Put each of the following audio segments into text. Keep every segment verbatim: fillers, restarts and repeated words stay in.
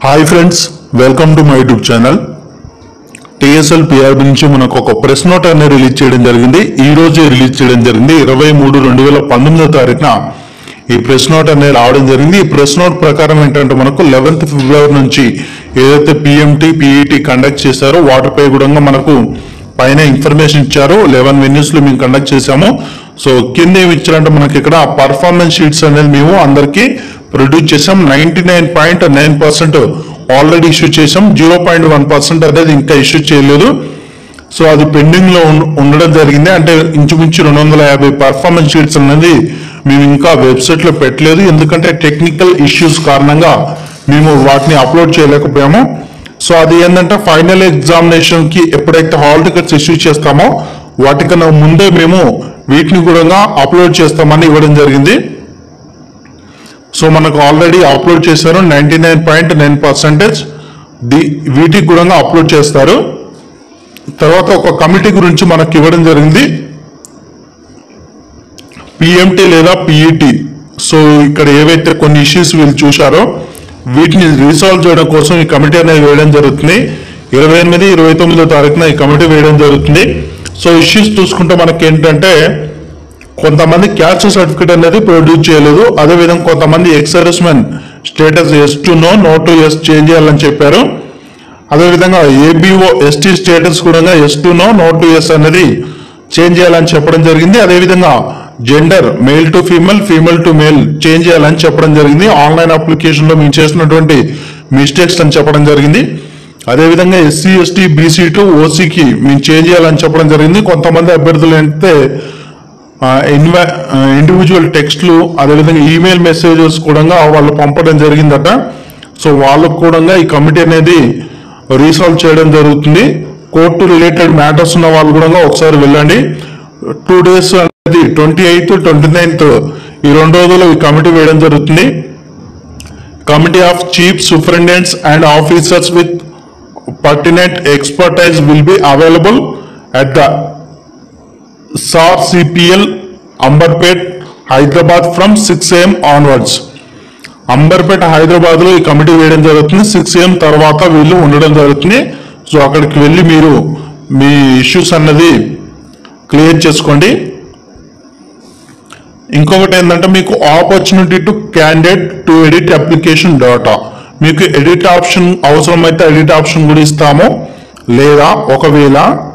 Hi friends, welcome to my YouTube channel. TSL PRB నుంచి మనకు ఒక ప్రెస్ నోట్ అనేది రిలీజ్ చేయడం జరిగింది. ఈ రోజు రిలీజ్ చేయడం జరిగింది. ఇరవై మూడు రెండు వేల పంతొమ్మిదో తారీఖున ఈ ప్రెస్ నోట్ అనేది రావడం జరిగింది. ఈ ప్రెస్ నోట్ ప్రకారం ఏంటంటే మనకు లెవెన్త్ ఫిబ్రవరి నుంచి ఏదైతే పిఎంటీ పిఈటి కండక్ట్ చేశారో వాటిపై కూడా మనకు పైన ఇన్ఫర్మేషన్ ఇచ్చారు. లెవెన్ వెన్యూస్ లో మేము కండక్ట్ చేశాము. సో కింద ఏమి ఇచ్చారంటే మనకి ఇక్కడ పర్ఫార్మెన్స్ షీట్స్ అనేది మేము అందరికీ ప్రొడ్యూస్ చేసాం. Ninety nine point nine percent already issue చేసాం. జీరో పాయింట్ వన్ పర్సెంట్ అనేది ఇంకా ఇష్యూ చేయలేదు. సో అది పెండింగ్ లో ఉండడం జరిగింది. అంటే ఇంచుమించు రెండు వందల యాభై పర్ఫార్మెన్స్ షీట్స్ అనేది మేము ఇంకా వెబ్సైట్ లో పెట్టలేదు. ఎందుకంటే టెక్నికల్ ఇష్యూస్ కారణంగా మేము వాటిని అప్లోడ్ చేయలేకపోయాము. సో అది ఏంటంటే ఫైనల్ ఎగ్జామినేషన్ కి ఎప్పుడైతే హాల్ టికెట్స్ ఇష్యూ చేస్తామో వాటికన్నా ముందే మేము వీటిని కూడా అప్లోడ్ చేస్తామని ఇవ్వడం జరిగింది. సో మనకు ఆల్రెడీ అప్లోడ్ చేశారు. Ninety nine point nine percentage వీటికి కూడా అప్లోడ్ చేస్తారు. తర్వాత ఒక కమిటీ గురించి మనకు ఇవ్వడం జరిగింది, పిఎంటీ లేదా పిఈటి. సో ఇక్కడ ఏవైతే కొన్ని ఇష్యూస్ వీళ్ళు చూశారో వీటిని రీసాల్వ్ చేయడం కోసం ఈ కమిటీ అనేది వేయడం జరుగుతుంది. ఇరవై ఎనిమిది ఇరవై తొమ్మిదో తారీఖున ఈ కమిటీ వేయడం జరుగుతుంది. సో ఇష్యూస్ చూసుకుంటే మనకి ఏంటంటే కొంతమంది క్యాస్ట్ సర్టిఫికేట్ అనేది ప్రొడ్యూస్ చేయలేదు. అదేవిధంగా కొంతమంది ex service men status yes to no no to yes change చేయాలని చెప్పారు. అదేవిధంగా ఏబిఓ ఎస్టీ స్టేటస్ కూడా yes to no no to yes అనేది చేంజ్ చేయాలని చెప్పడం జరిగింది. అదేవిధంగా gender male to female female to male change చేయాలని చెప్పడం జరిగింది. ఆన్లైన్ అప్లికేషన్ లో మేము చేసినటువంటి మిస్టేక్స్ అని చెప్పడం జరిగింది. అదేవిధంగా ఎస్సీ ఎస్టీ బీసీ టు ఓసీకి మేము చేంజ్ చేయాలని చెప్పడం జరిగింది. కొంతమంది అభ్యర్థులు ఏంటంటే ఇండివిజువల్ టెక్స్ట్లు అదేవిధంగా ఈమెయిల్ మెసేజెస్ కూడా వాళ్ళు పంపడం జరిగిందట. సో వాళ్ళకు కూడా ఈ కమిటీ అనేది రీసాల్వ్ చేయడం జరుగుతుంది. కోర్టు రిలేటెడ్ మ్యాటర్స్ ఉన్న వాళ్ళు కూడా ఒకసారి వెళ్ళండి. టూ డేస్ అనేది ట్వంటీ ఎయిత్ ట్వంటీ నైన్త్ ఈ రెండు రోజులు ఈ కమిటీ వేయడం జరుగుతుంది. Committee of chief superintendents and officers with pertinent expertise will be available at the SAR CPL Amberpet Hyderabad from six AM onwards. Amberpet Hyderabad లో ఈ కమిటీ వేయడం జరుగుతుంది. సిక్స్ ఏఎం తర్వాత వీళ్ళు ఉండడం జరుగుతుంది. సో అక్కడికి వెళ్ళి మీరు మీ ఇష్యూస్ అన్నది క్లియర్ చేసుకోండి. ఇంకొకటి ఏంటంటే మీకు opportunity to candidate to edit application data. మీకు ఎడిట్ ఆప్షన్ అవసరమైతే ఎడిట్ ఆప్షన్ కూడా ఇస్తాము. లేదా ఒకవేళ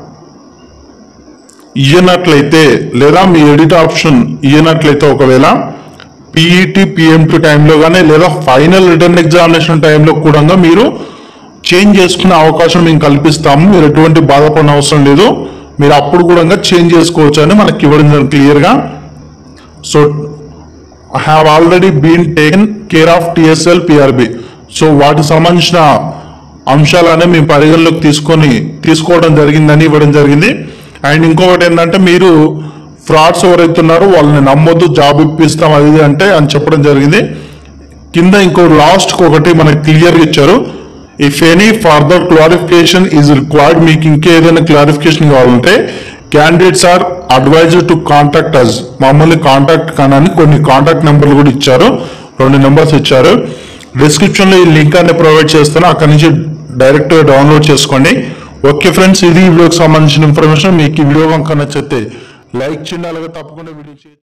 ఇయ్యనట్లయితే లేదా మీ ఎడిట్ ఆప్షన్ ఇయ్యనట్లయితే ఒకవేళ పిఈటి పిఎంటీ టైంలో కానీ లేదా ఫైనల్ రిటర్న్ ఎగ్జామినేషన్ టైంలో కూడా మీరు చేంజ్ చేసుకునే అవకాశం మేము కల్పిస్తాము. మీరు ఎటువంటి బాధపడిన అవసరం లేదు. మీరు అప్పుడు కూడా చేంజ్ చేసుకోవచ్చు అని మనకి ఇవ్వడం క్లియర్గా. So I have already been taken care of TSL PRB. So వాటికి సంబంధించిన అంశాలనే మేము పరిగణలోకి తీసుకొని తీసుకోవడం జరిగిందని ఇవ్వడం జరిగింది. అండ్ ఇంకొకటి ఏంటంటే మీరు ఫ్రాడ్స్ ఎవరైతే ఉన్నారో వాళ్ళని నమ్మొద్దు, జాబ్ ఇప్పిస్తాం అది అంటే అని చెప్పడం జరిగింది. కింద ఇంకో లాస్ట్ ఒకటి మనకి క్లియర్గా ఇచ్చారు, if any further clarification is required. మీకు ఇంకేదైనా క్లారిఫికేషన్ కావాలంటే candidates are advised to contact us. మమ్మల్ని కాంటాక్ట్ కానీ కొన్ని కాంటాక్ట్ నెంబర్లు కూడా ఇచ్చారు, రెండు నెంబర్స్ ఇచ్చారు. డిస్క్రిప్షన్ లో ఈ లింక్ అనేది ప్రొవైడ్ చేస్తాను, అక్కడి నుంచి డైరెక్ట్ గా డౌన్లోడ్ చేసుకోండి. ఓకే ఫ్రెండ్స్, ఇది ఈ వీడియోకి సంబంధించిన ఇన్ఫర్మేషన్. మీకు ఈ వీడియో కనుక నచ్చితే లైక్ చేయండి, అలాగే తప్పకుండా వీడియో